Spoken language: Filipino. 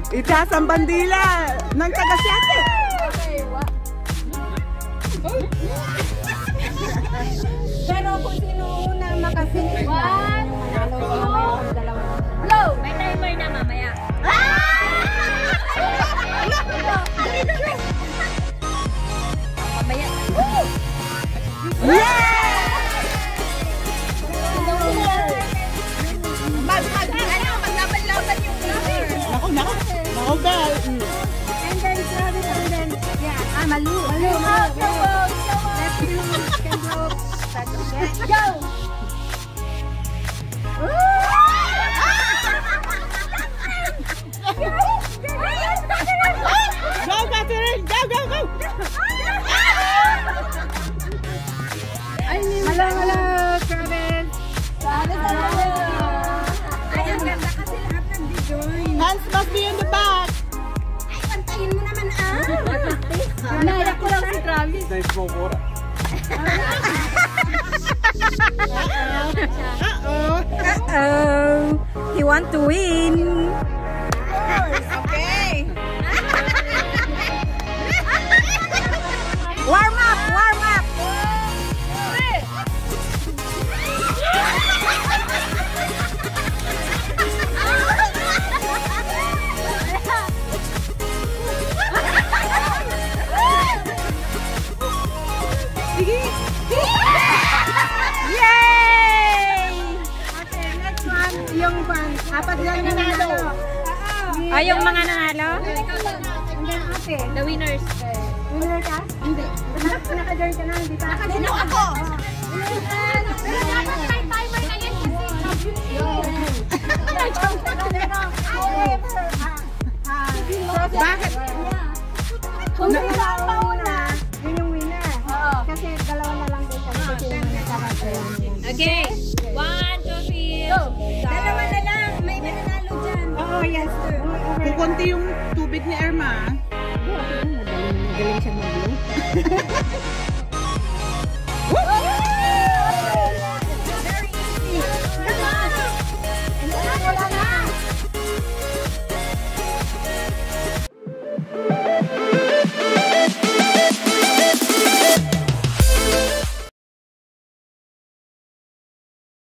Itaas ang bandila ng taga-Siate. Okay, what? Pero kung sino unang makasingit lang, manalo sa dalawa. Blow! May timer na mamaya. Mamaya. Maglaban-laban yung Nako, Bel. and then Travis, and then, yeah, Malu. Let's go! Go, Catherine! Go, go, go! Hello, Travis. Ay, ang ganda kasi lahat nag-join. Hands must be in the back. Ay, pantayin mo naman Naiyak ko lang si Travis. Nice mo, Bora. Uh-oh. He want to win. Okay. Warm up, warm up. Yay! Okay, next one. Yung apat lang yung nanalo. Ay, yung mga nanalo? Hanggang ate. The winners. Winner ka? Hindi. Naka-join ka na, hindi pa. Sino ako? Pero dapat may timer na yan kasi. Bakit? Kung sino ang mauna, yun yung winner. Kasi dalawa na lang din kami kasi yung nakakatayan. Okay. 1, 2, 3. Go! Dalawa na lang. May mananalo dyan. Oo, yes. Kukunti yung tubig ni Irma. Magaling siyang mag-blow.